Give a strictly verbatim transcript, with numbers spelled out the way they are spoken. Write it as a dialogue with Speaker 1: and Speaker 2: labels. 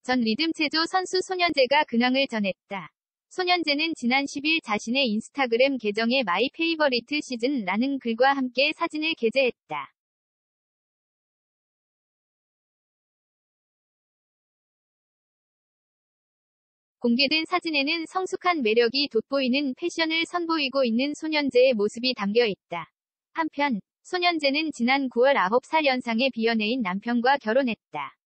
Speaker 1: 전 리듬체조 선수 손현재가 근황을 전했다. 손현재는 지난 십일 자신의 인스타그램 계정에 마이 페이버리트 시즌라는 글과 함께 사진을 게재했다. 공개된 사진에는 성숙한 매력이 돋보이는 패션을 선보이고 있는 손현재의 모습이 담겨 있다. 한편, 손현재는 지난 구월 아홉 살 연상의 비연애인 남편과 결혼했다.